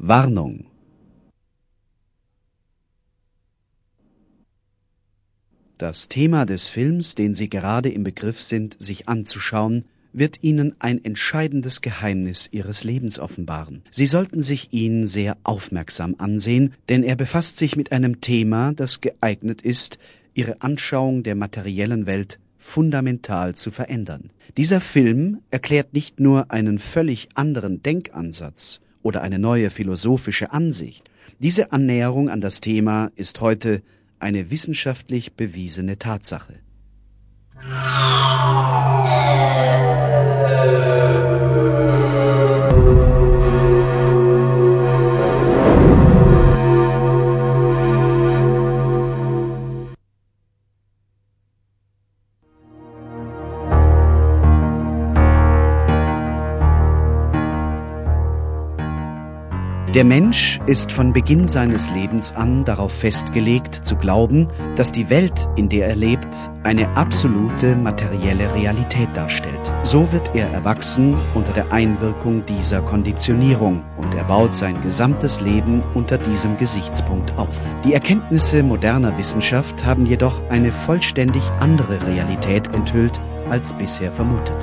Warnung. Das Thema des Films, den Sie gerade im Begriff sind, sich anzuschauen, wird Ihnen ein entscheidendes Geheimnis Ihres Lebens offenbaren. Sie sollten sich ihn sehr aufmerksam ansehen, denn er befasst sich mit einem Thema, das geeignet ist, Ihre Anschauung der materiellen Welt fundamental zu verändern. Dieser Film erklärt nicht nur einen völlig anderen Denkansatz oder eine neue philosophische Ansicht. Diese Annäherung an das Thema ist heute eine wissenschaftlich bewiesene Tatsache. Der Mensch ist von Beginn seines Lebens an darauf festgelegt, zu glauben, dass die Welt, in der er lebt, eine absolute materielle Realität darstellt. So wird er erwachsen unter der Einwirkung dieser Konditionierung und er baut sein gesamtes Leben unter diesem Gesichtspunkt auf. Die Erkenntnisse moderner Wissenschaft haben jedoch eine vollständig andere Realität enthüllt als bisher vermutet.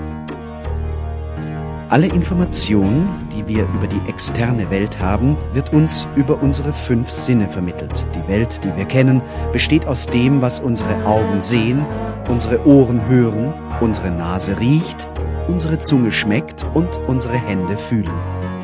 Alle Information, die wir über die externe Welt haben, wird uns über unsere 5 Sinne vermittelt. Die Welt, die wir kennen, besteht aus dem, was unsere Augen sehen, unsere Ohren hören, unsere Nase riecht, unsere Zunge schmeckt und unsere Hände fühlen.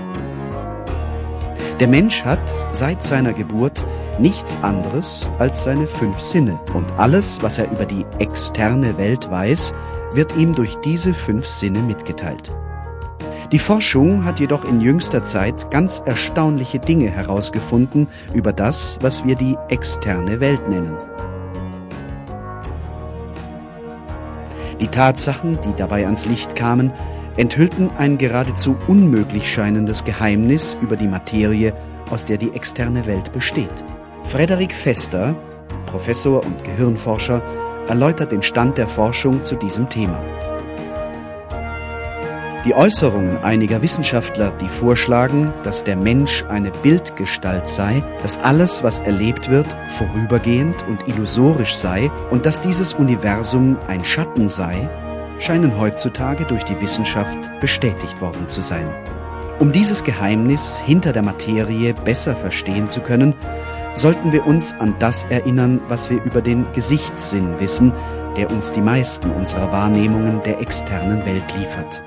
Der Mensch hat seit seiner Geburt nichts anderes als seine 5 Sinne. Und alles, was er über die externe Welt weiß, wird ihm durch diese 5 Sinne mitgeteilt. Die Forschung hat jedoch in jüngster Zeit ganz erstaunliche Dinge herausgefunden über das, was wir die externe Welt nennen. Die Tatsachen, die dabei ans Licht kamen, enthüllten ein geradezu unmöglich scheinendes Geheimnis über die Materie, aus der die externe Welt besteht. Frederik Vester, Professor und Gehirnforscher, erläutert den Stand der Forschung zu diesem Thema. Die Äußerungen einiger Wissenschaftler, die vorschlagen, dass der Mensch eine Bildgestalt sei, dass alles, was erlebt wird, vorübergehend und illusorisch sei und dass dieses Universum ein Schatten sei, scheinen heutzutage durch die Wissenschaft bestätigt worden zu sein. Um dieses Geheimnis hinter der Materie besser verstehen zu können, sollten wir uns an das erinnern, was wir über den Gesichtssinn wissen, der uns die meisten unserer Wahrnehmungen der externen Welt liefert.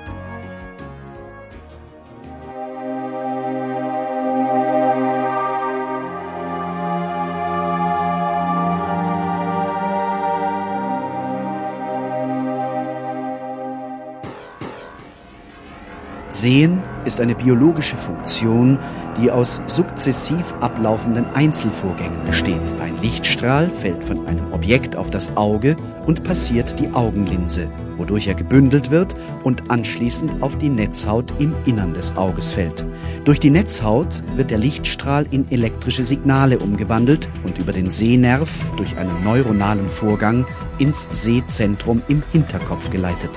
Sehen ist eine biologische Funktion, die aus sukzessiv ablaufenden Einzelvorgängen besteht. Ein Lichtstrahl fällt von einem Objekt auf das Auge und passiert die Augenlinse, wodurch er gebündelt wird und anschließend auf die Netzhaut im Innern des Auges fällt. Durch die Netzhaut wird der Lichtstrahl in elektrische Signale umgewandelt und über den Sehnerv durch einen neuronalen Vorgang ins Sehzentrum im Hinterkopf geleitet.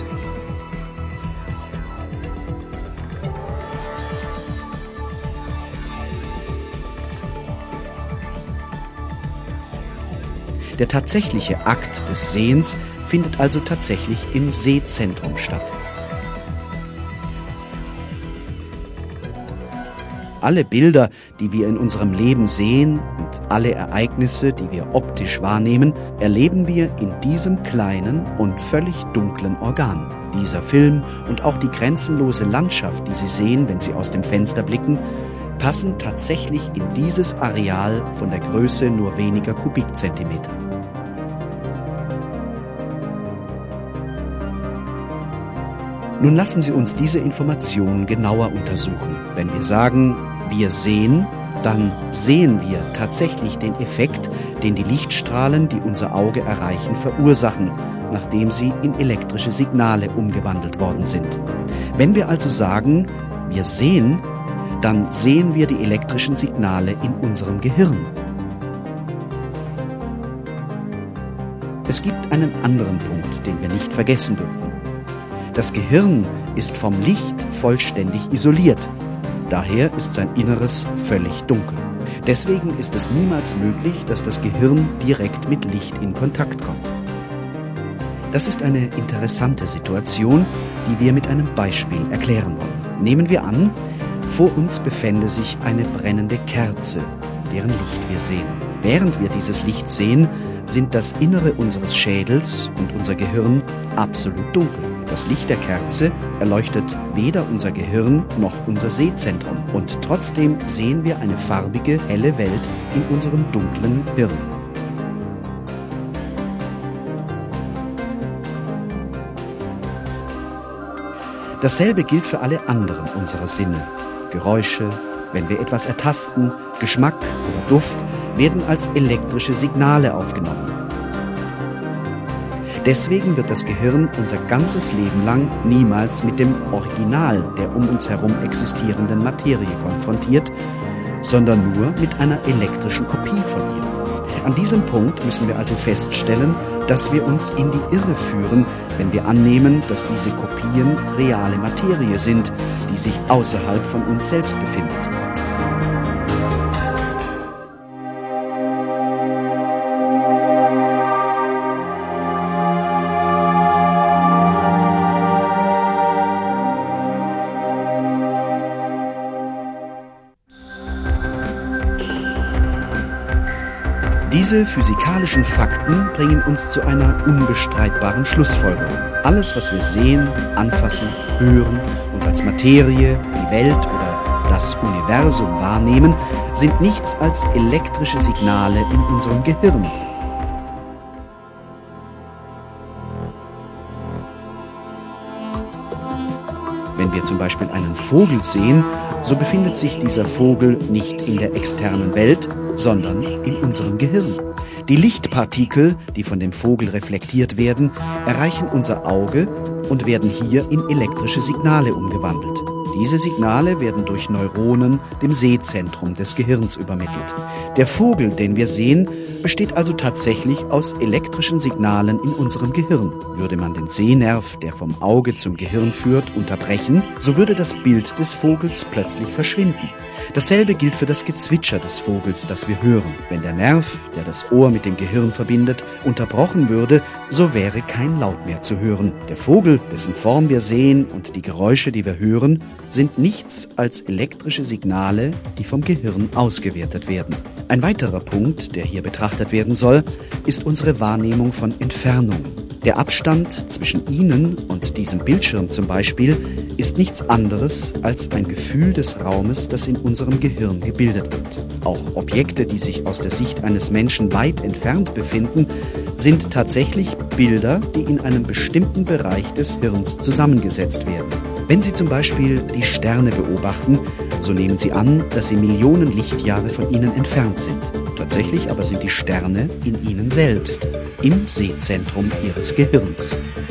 Der tatsächliche Akt des Sehens findet also tatsächlich im Sehzentrum statt. Alle Bilder, die wir in unserem Leben sehen und alle Ereignisse, die wir optisch wahrnehmen, erleben wir in diesem kleinen und völlig dunklen Organ. Dieser Film und auch die grenzenlose Landschaft, die Sie sehen, wenn Sie aus dem Fenster blicken, passen tatsächlich in dieses Areal von der Größe nur weniger Kubikzentimeter. Nun lassen Sie uns diese Information genauer untersuchen. Wenn wir sagen, wir sehen, dann sehen wir tatsächlich den Effekt, den die Lichtstrahlen, die unser Auge erreichen, verursachen, nachdem sie in elektrische Signale umgewandelt worden sind. Wenn wir also sagen, wir sehen, dann sehen wir die elektrischen Signale in unserem Gehirn. Es gibt einen anderen Punkt, den wir nicht vergessen dürfen. Das Gehirn ist vom Licht vollständig isoliert. Daher ist sein Inneres völlig dunkel. Deswegen ist es niemals möglich, dass das Gehirn direkt mit Licht in Kontakt kommt. Das ist eine interessante Situation, die wir mit einem Beispiel erklären wollen. Nehmen wir an, vor uns befände sich eine brennende Kerze, deren Licht wir sehen. Während wir dieses Licht sehen, sind das Innere unseres Schädels und unser Gehirn absolut dunkel. Das Licht der Kerze erleuchtet weder unser Gehirn noch unser Sehzentrum. Und trotzdem sehen wir eine farbige, helle Welt in unserem dunklen Hirn. Dasselbe gilt für alle anderen unserer Sinne. Geräusche, wenn wir etwas ertasten, Geschmack oder Duft, werden als elektrische Signale aufgenommen. Deswegen wird das Gehirn unser ganzes Leben lang niemals mit dem Original der um uns herum existierenden Materie konfrontiert, sondern nur mit einer elektrischen Kopie von ihr. An diesem Punkt müssen wir also feststellen, dass wir uns in die Irre führen, wenn wir annehmen, dass diese Kopien reale Materie sind, die sich außerhalb von uns selbst befindet. Diese physikalischen Fakten bringen uns zu einer unbestreitbaren Schlussfolgerung. Alles, was wir sehen, anfassen, hören und als Materie, die Welt oder das Universum wahrnehmen, sind nichts als elektrische Signale in unserem Gehirn. Wenn wir zum Beispiel einen Vogel sehen, so befindet sich dieser Vogel nicht in der externen Welt, sondern in unserem Gehirn. Die Lichtpartikel, die von dem Vogel reflektiert werden, erreichen unser Auge und werden hier in elektrische Signale umgewandelt. Diese Signale werden durch Neuronen dem Sehzentrum des Gehirns übermittelt. Der Vogel, den wir sehen, besteht also tatsächlich aus elektrischen Signalen in unserem Gehirn. Würde man den Sehnerv, der vom Auge zum Gehirn führt, unterbrechen, so würde das Bild des Vogels plötzlich verschwinden. Dasselbe gilt für das Gezwitscher des Vogels, das wir hören. Wenn der Nerv, der das Ohr mit dem Gehirn verbindet, unterbrochen würde, so wäre kein Laut mehr zu hören. Der Vogel, dessen Form wir sehen, und die Geräusche, die wir hören, sind nichts als elektrische Signale, die vom Gehirn ausgewertet werden. Ein weiterer Punkt, der hier betrachtet werden soll, ist unsere Wahrnehmung von Entfernungen. Der Abstand zwischen Ihnen und diesem Bildschirm zum Beispiel ist nichts anderes als ein Gefühl des Raumes, das in unserem Gehirn gebildet wird. Auch Objekte, die sich aus der Sicht eines Menschen weit entfernt befinden, sind tatsächlich Bilder, die in einem bestimmten Bereich des Hirns zusammengesetzt werden. Wenn Sie zum Beispiel die Sterne beobachten, so nehmen Sie an, dass sie Millionen Lichtjahre von Ihnen entfernt sind. Tatsächlich aber sind die Sterne in Ihnen selbst, im Sehzentrum Ihres Gehirns.